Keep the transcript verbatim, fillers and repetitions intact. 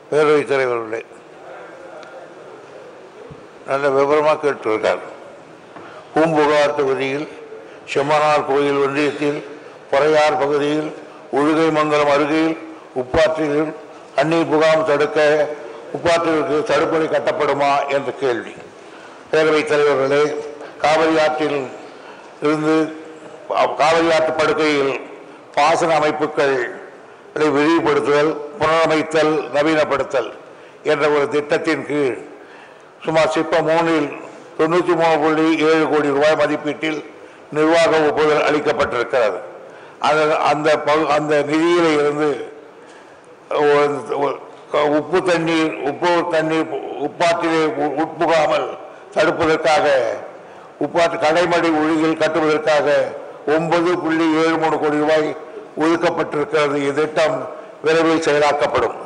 பேரவைத் தலைவர்களே, நல்ல விவரமாக கேட்டிருக்கார். பூம்புகார் தொகுதியில் செம்மனார் கோயில் ஒன்றியத்தில் பொறையார் பகுதியில் உழுகை மங்கலம் அருகில் உப்பாற்றில் தண்ணீர் முகாம் தடுக்க உப்பாற்றிற்கு தடுப்பணை கட்டப்படுமா என்ற கேள்வி. பேரவைத் தலைவர்களே, காவிரி ஆற்றில் இருந்து காவிரி ஆற்று படுகையில் பாசன அமைப்புகளை விரிவுபடுத்துதல், புனரமைத்தல், நவீனப்படுத்தல் என்ற ஒரு திட்டத்தின் கீழ் சுமார் சிப்ப மூணில் தொண்ணூற்றி மூணு புள்ளி ஏழு கோடி ரூபாய் மதிப்பீட்டில் நிர்வாக ஒப்புதல் அளிக்கப்பட்டிருக்கிறது. அந்த அந்த நிதியில இருந்து உப்பு தண்ணீர் உப்பு தண்ணீர் உப்பாற்றிலே உட்புகாமல் தடுப்பதற்காக உப்பாற்று கடைமடை ஒழுகில் கட்டுவதற்காக ஒன்பது புள்ளி ஏழு மூணு கோடி ரூபாய் ஒதுக்கப்பட்டிருக்கிறது. இத்திட்டம் விரைவில் செயலாக்கப்படும்.